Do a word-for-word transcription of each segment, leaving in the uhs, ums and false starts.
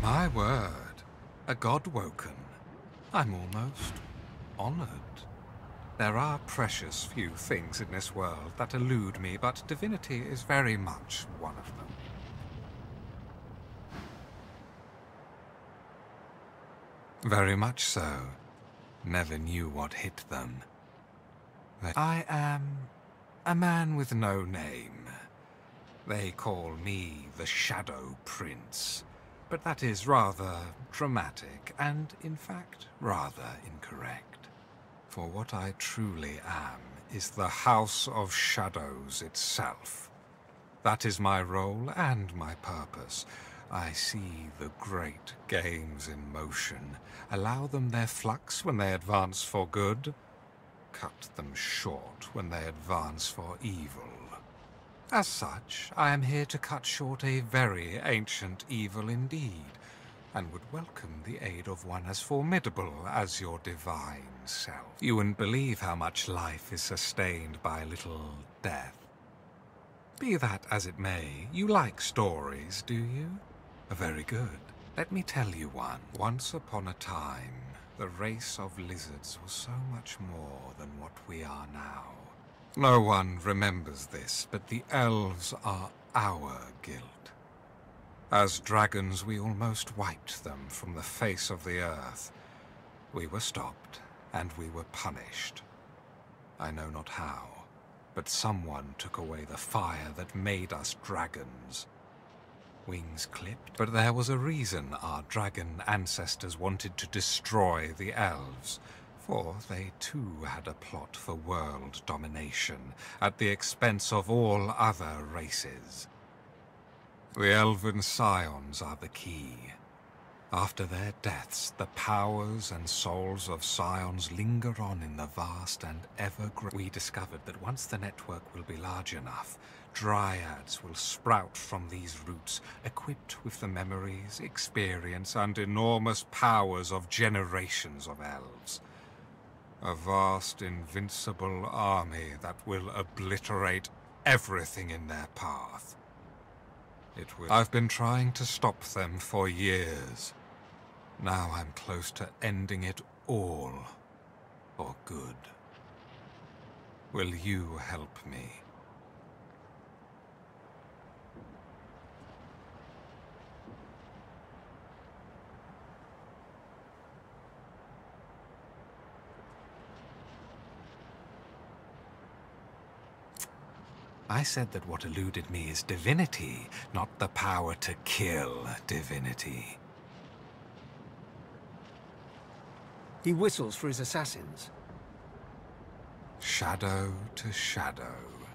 My word. A god woken. I'm almost honored. There are precious few things in this world that elude me, but divinity is very much one of them. Very much so. Never knew what hit them. I am a man with no name. They call me the Shadow Prince, but that is rather dramatic and, in fact, rather incorrect. For what I truly am is the House of Shadows itself. That is my role and my purpose. I see the great games in motion, allow them their flux when they advance for good, cut them short when they advance for evil. As such, I am here to cut short a very ancient evil indeed, and would welcome the aid of one as formidable as your divine self. You wouldn't believe how much life is sustained by a little death. Be that as it may, you like stories, do you? Very good. Let me tell you one. Once upon a time, the race of lizards was so much more than what we are now. No one remembers this, but the elves are our guild. As dragons, we almost wiped them from the face of the earth. We were stopped, and we were punished. I know not how, but someone took away the fire that made us dragons. Wings clipped, but there was a reason our dragon ancestors wanted to destroy the elves, for they too had a plot for world domination, at the expense of all other races. The elven scions are the key. After their deaths, the powers and souls of scions linger on in the vast and ever-growing. We discovered that once the network will be large enough, dryads will sprout from these roots, equipped with the memories, experience, and enormous powers of generations of elves. A vast, invincible army that will obliterate everything in their path. It will. I've been trying to stop them for years. Now I'm close to ending it all, for good. Will you help me? I said that what eluded me is divinity, not the power to kill divinity. He whistles for his assassins. Shadow to shadow.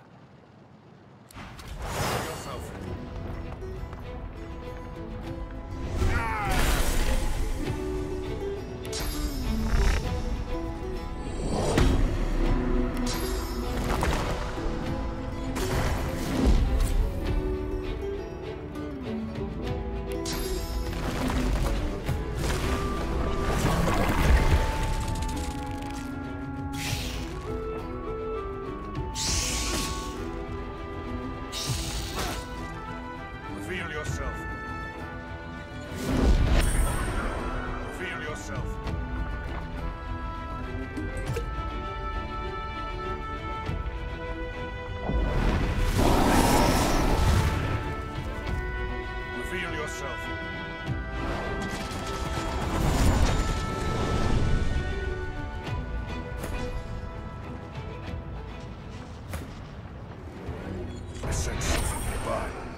Reveal yourself. Reveal yourself. Reveal yourself. I sense something nearby.